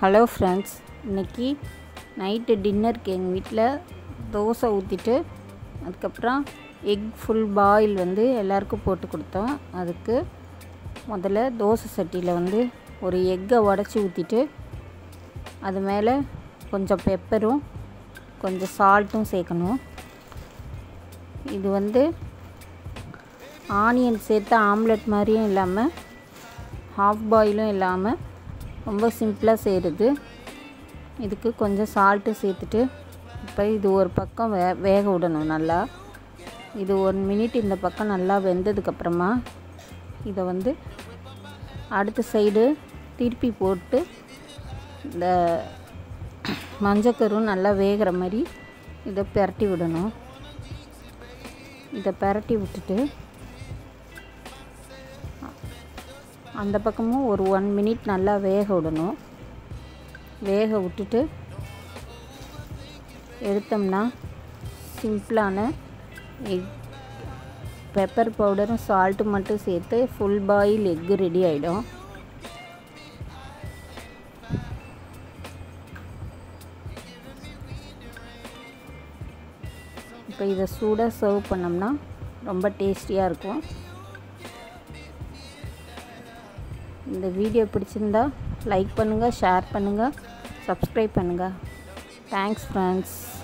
Hello friends, இன்றைக்கி night டின்னருக்கு எங்கள் வீட்டில் தோசை ஊற்றிட்டு அதுக்கப்புறம் எக் ஃபுல் பாயில் எல்லாருக்கும் போட்டு கொடுத்தோம். அதுக்கு முதல்ல தோசை சட்டியில் ஒரு எக்கை உடச்சி ஊற்றிட்டு அது மேலே கொஞ்சம் பெப்பரும் கொஞ்சம் சால்ட்டும் சேர்க்கணும். இது ஆனியன் சேர்த்து ஆம்லெட் மாதிரியும் இல்லாமல் ஹாஃப் பாயிலும் இல்லாமல் ரொம்ப சிம்பிளாக செய்கிறது. இதுக்கு கொஞ்சம் சால்ட்டு சேர்த்துட்டு இப்போ இது ஒரு பக்கம் வேக விடணும். நல்லா இது 1 மினிட் இந்த பக்கம் நல்லா வெந்ததுக்கப்புறமா இதை அடுத்த சைடு திருப்பி போட்டு இந்த மஞ்சக்கரும் நல்லா வேகிற மாதிரி இதை பிரட்டி விடணும். இதை பிரட்டி விட்டுட்டு அந்த பக்கமும் ஒரு 1 மினிட் நல்லா வேக விடணும். வேக விட்டுட்டு எடுத்தோம்னா சிம்பிளான எக் பெப்பர் பவுடரும் சால்ட்டு மட்டும் சேர்த்து ஃபுல் பாயில் எக்கு ரெடி ஆகிடும். இப்போ இதை சூடாக சர்வ் பண்ணோம்னா ரொம்ப டேஸ்டியாக இருக்கும். இந்த வீடியோ பிடிச்சிருந்தா லைக் பண்ணுங்கள், ஷேர் பண்ணுங்கள், சப்ஸ்கிரைப் பண்ணுங்கள். Thanks friends.